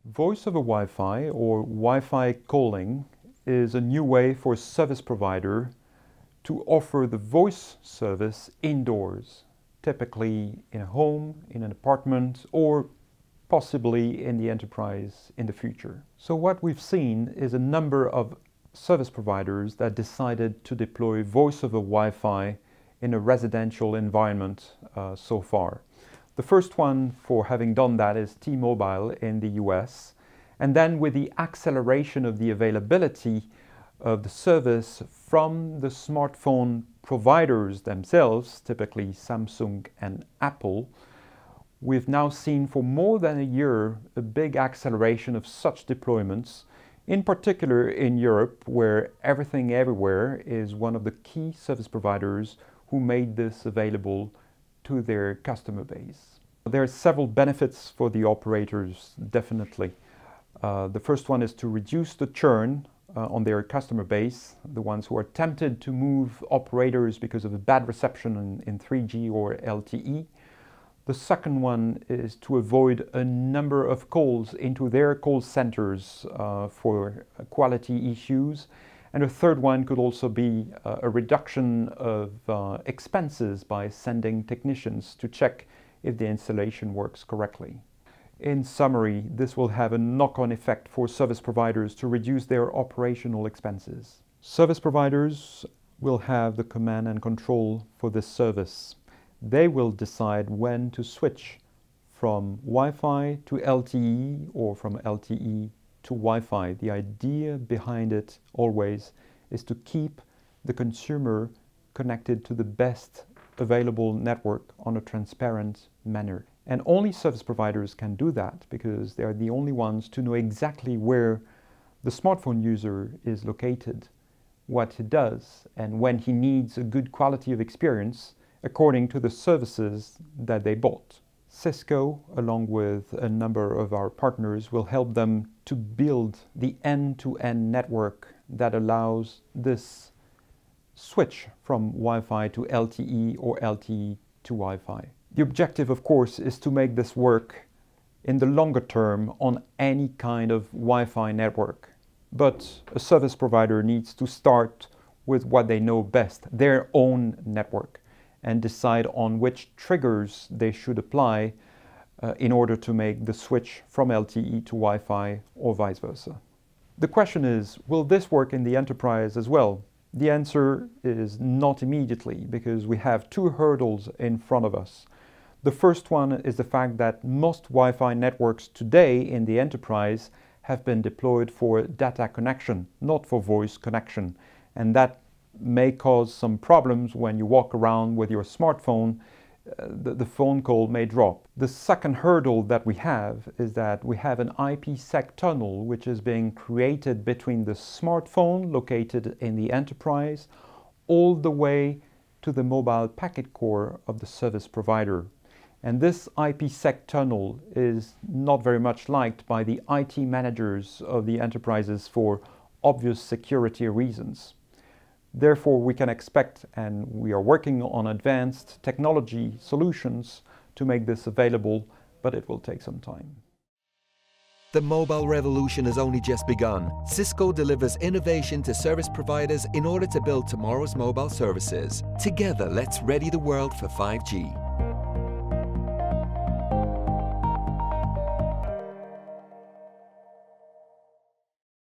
Voice over Wi-Fi or Wi-Fi calling is a new way for a service provider to offer the voice service indoors, typically in a home, in an apartment, or possibly in the enterprise in the future. So what we've seen is a number of service providers that decided to deploy voice over Wi-Fi in a residential environment so far. The first one for having done that is T-Mobile in the US. And then with the acceleration of the availability of the service from the smartphone providers themselves, typically Samsung and Apple, we've now seen for more than a year a big acceleration of such deployments, in particular in Europe, where Everything Everywhere is one of the key service providers who made this available to their customer base. There are several benefits for the operators, definitely. The first one is to reduce the churn on their customer base, the ones who are tempted to move operators because of a bad reception in 3G or LTE. The second one is to avoid a number of calls into their call centers for quality issues. And a third one could also be a reduction of expenses by sending technicians to check if the installation works correctly. In summary, this will have a knock-on effect for service providers to reduce their operational expenses. Service providers will have the command and control for this service. They will decide when to switch from Wi-Fi to LTE or from LTE to Wi-Fi. The idea behind it always is to keep the consumer connected to the best available network on a transparent manner. And only service providers can do that because they are the only ones to know exactly where the smartphone user is located, what he does, and when he needs a good quality of experience according to the services that they bought. Cisco, along with a number of our partners, will help them to build the end-to-end network that allows this switch from Wi-Fi to LTE or LTE to Wi-Fi. The objective, of course, is to make this work in the longer term on any kind of Wi-Fi network. But a service provider needs to start with what they know best, their own network, and decide on which triggers they should apply in order to make the switch from LTE to Wi-Fi or vice versa. The question is, will this work in the enterprise as well? The answer is not immediately, because we have two hurdles in front of us. The first one is the fact that most Wi-Fi networks today in the enterprise have been deployed for data connection, not for voice connection. And that may cause some problems when you walk around with your smartphone. The phone call may drop. The second hurdle that we have is that we have an IPsec tunnel which is being created between the smartphone located in the enterprise all the way to the mobile packet core of the service provider. And this IPsec tunnel is not very much liked by the IT managers of the enterprises for obvious security reasons. Therefore, we can expect, and we are working on advanced technology solutions to make this available, but it will take some time. The mobile revolution has only just begun. Cisco delivers innovation to service providers in order to build tomorrow's mobile services. Together, let's ready the world for 5G.